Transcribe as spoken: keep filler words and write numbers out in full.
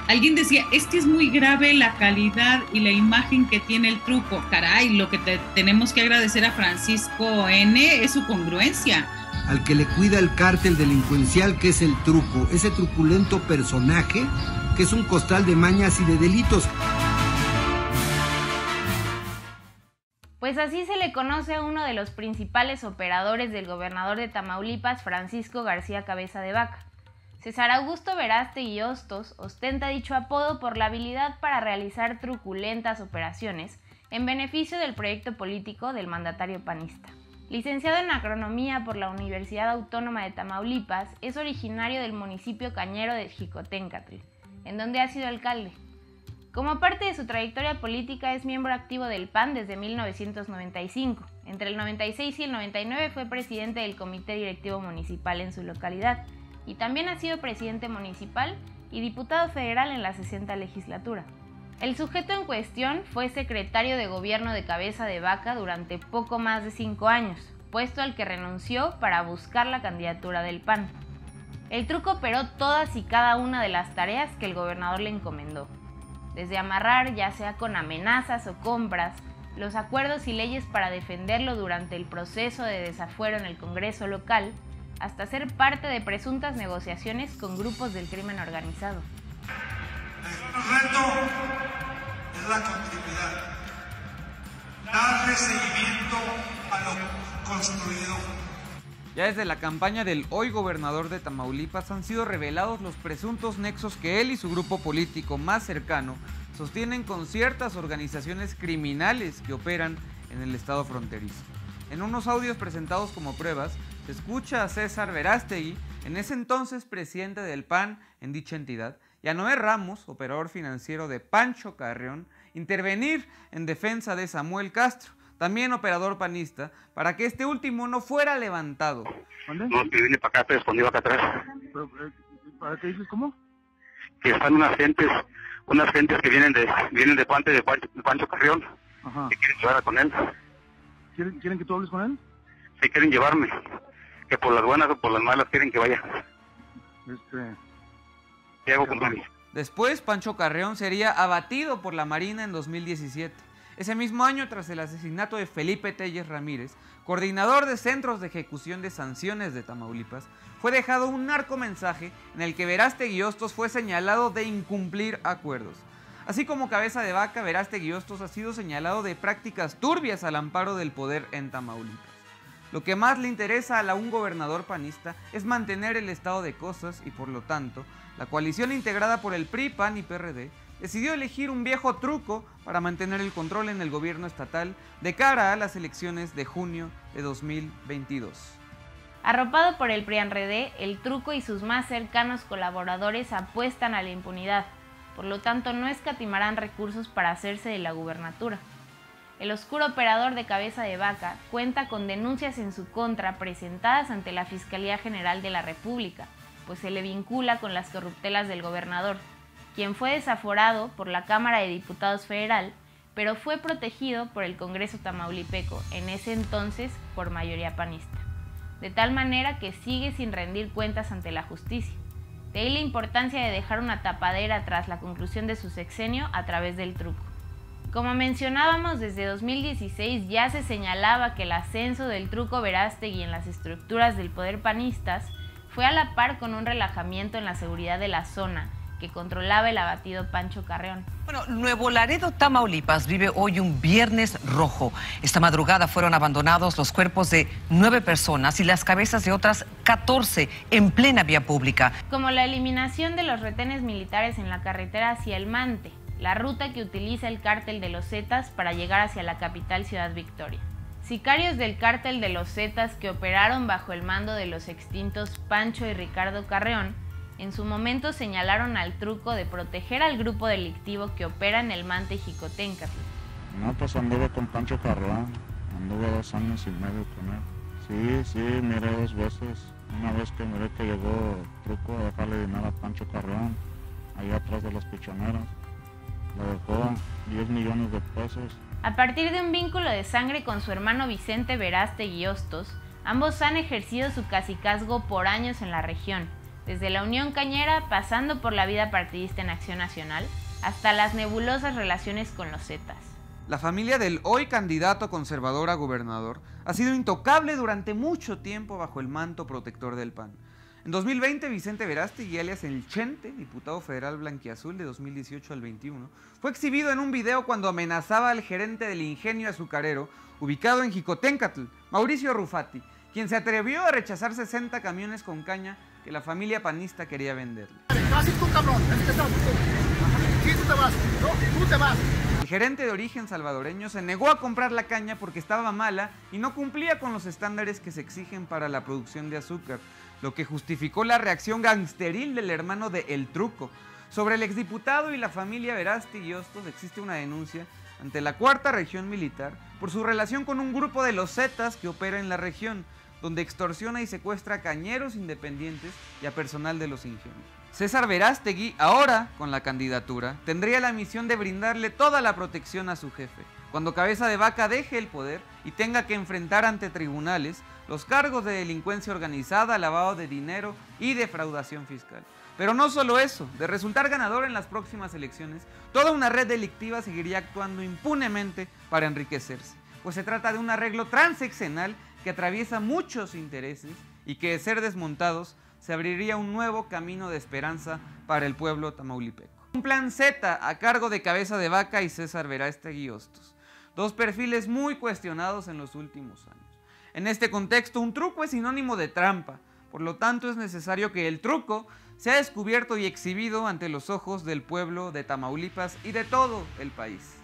Alguien decía, es que es muy grave la calidad y la imagen que tiene el truco. Caray, lo que te, tenemos que agradecer a Francisco N. es su congruencia. Al que le cuida el cártel delincuencial que es el truco, ese truculento personaje que es un costal de mañas y de delitos. Pues así se le conoce a uno de los principales operadores del gobernador de Tamaulipas, Francisco García Cabeza de Vaca. César Augusto Verástegui Hostos ostenta dicho apodo por la habilidad para realizar truculentas operaciones en beneficio del proyecto político del mandatario panista. Licenciado en Agronomía por la Universidad Autónoma de Tamaulipas, es originario del municipio cañero de Xicoténcatl, en donde ha sido alcalde. Como parte de su trayectoria política es miembro activo del P A N desde mil novecientos noventa y cinco. Entre el noventa y seis y el noventa y nueve fue presidente del Comité Directivo Municipal en su localidad y también ha sido presidente municipal y diputado federal en la sesenta legislatura. El sujeto en cuestión fue secretario de gobierno de Cabeza de Vaca durante poco más de cinco años, puesto al que renunció para buscar la candidatura del P A N. El truco operó todas y cada una de las tareas que el gobernador le encomendó. Desde amarrar, ya sea con amenazas o compras, los acuerdos y leyes para defenderlo durante el proceso de desafuero en el Congreso local, hasta ser parte de presuntas negociaciones con grupos del crimen organizado. El reto es la continuidad, darle seguimiento a lo construido. Ya desde la campaña del hoy gobernador de Tamaulipas han sido revelados los presuntos nexos que él y su grupo político más cercano sostienen con ciertas organizaciones criminales que operan en el estado fronterizo. En unos audios presentados como pruebas, se escucha a César Verástegui, en ese entonces presidente del P A N en dicha entidad, y a Noé Ramos, operador financiero de Pancho Carrión, intervenir en defensa de Samuel Castro, también operador panista, para que este último no fuera levantado. ¿Dónde? No, que viene para acá, te escondido acá atrás. Pero, ¿para qué dices cómo? Que están unas gentes, unas gentes que vienen de vienen de parte de Pancho, de Pancho Carrión, Ajá. que quieren llevar con él. ¿Quieren, ¿Quieren que tú hables con él? Sí, quieren llevarme, que por las buenas o por las malas quieren que vaya. Este... ¿Qué hago con él? Después, Pancho Carrión sería abatido por la Marina en dos mil diecisiete. Ese mismo año, tras el asesinato de Felipe Telles Ramírez, coordinador de Centros de Ejecución de Sanciones de Tamaulipas, fue dejado un narcomensaje en el que Verástegui Hostos fue señalado de incumplir acuerdos. Así como Cabeza de Vaca, Verástegui Hostos ha sido señalado de prácticas turbias al amparo del poder en Tamaulipas. Lo que más le interesa a un gobernador panista es mantener el estado de cosas y, por lo tanto, la coalición integrada por el P R I, P A N y P R D decidió elegir un viejo truco para mantener el control en el gobierno estatal de cara a las elecciones de junio de dos mil veintidós. Arropado por el P R I A N R D, el truco y sus más cercanos colaboradores apuestan a la impunidad, por lo tanto no escatimarán recursos para hacerse de la gubernatura. El oscuro operador de Cabeza de Vaca cuenta con denuncias en su contra presentadas ante la Fiscalía General de la República, pues se le vincula con las corruptelas del gobernador, quien fue desaforado por la Cámara de Diputados Federal, pero fue protegido por el Congreso tamaulipeco, en ese entonces por mayoría panista, de tal manera que sigue sin rendir cuentas ante la justicia. De ahí la importancia de dejar una tapadera tras la conclusión de su sexenio a través del truco. Como mencionábamos, desde dos mil dieciséis ya se señalaba que el ascenso del truco Verástegui en las estructuras del poder panistas fue a la par con un relajamiento en la seguridad de la zona que controlaba el abatido Pancho Carrión. Bueno, Nuevo Laredo, Tamaulipas, vive hoy un viernes rojo. Esta madrugada fueron abandonados los cuerpos de nueve personas y las cabezas de otras catorce en plena vía pública. Como la eliminación de los retenes militares en la carretera hacia El Mante, la ruta que utiliza el cártel de los Zetas para llegar hacia la capital Ciudad Victoria. Sicarios del cártel de los Zetas que operaron bajo el mando de los extintos Pancho y Ricardo Carrión, en su momento señalaron al truco de proteger al grupo delictivo que opera en El Mante y Xicoténcatl. No, pues anduve con Pancho Carrión, anduve dos años y medio con él. Sí, sí, miré dos veces. Una vez que miré que llegó el truco a dejarle dinero a Pancho Carrión, allá atrás de los pichoneros. Le dejó diez millones de pesos. A partir de un vínculo de sangre con su hermano Vicente Verástegui Hostos, ambos han ejercido su cacicazgo por años en la región, desde la Unión Cañera, pasando por la vida partidista en Acción Nacional, hasta las nebulosas relaciones con los Zetas. La familia del hoy candidato conservador a gobernador ha sido intocable durante mucho tiempo bajo el manto protector del P A N. En dos mil veinte, Vicente Verástegui, alias El Chente, diputado federal blanquiazul de dos mil dieciocho al veintiuno, fue exhibido en un video cuando amenazaba al gerente del ingenio azucarero, ubicado en Jicoténcatl, Mauricio Rufati, quien se atrevió a rechazar sesenta camiones con caña que la familia panista quería venderle. Casi tú, cabrón, sí, tú te vas, no, tú te vas. El gerente de origen salvadoreño se negó a comprar la caña porque estaba mala y no cumplía con los estándares que se exigen para la producción de azúcar, lo que justificó la reacción gangsteril del hermano de El Truco. Sobre el exdiputado y la familia Verástegui Hostos existe una denuncia ante la Cuarta Región Militar por su relación con un grupo de los Zetas que opera en la región, donde extorsiona y secuestra a cañeros independientes y a personal de los ingenios. César Verástegui, ahora con la candidatura, tendría la misión de brindarle toda la protección a su jefe, cuando Cabeza de Vaca deje el poder y tenga que enfrentar ante tribunales los cargos de delincuencia organizada, lavado de dinero y defraudación fiscal. Pero no solo eso, de resultar ganador en las próximas elecciones, toda una red delictiva seguiría actuando impunemente para enriquecerse, pues se trata de un arreglo transeccional que atraviesa muchos intereses y que, de ser desmontados, se abriría un nuevo camino de esperanza para el pueblo tamaulipeco. Un plan Z a cargo de Cabeza de Vaca y César Verástegui Hostos, dos perfiles muy cuestionados en los últimos años. En este contexto, un truco es sinónimo de trampa, por lo tanto es necesario que el truco sea descubierto y exhibido ante los ojos del pueblo de Tamaulipas y de todo el país.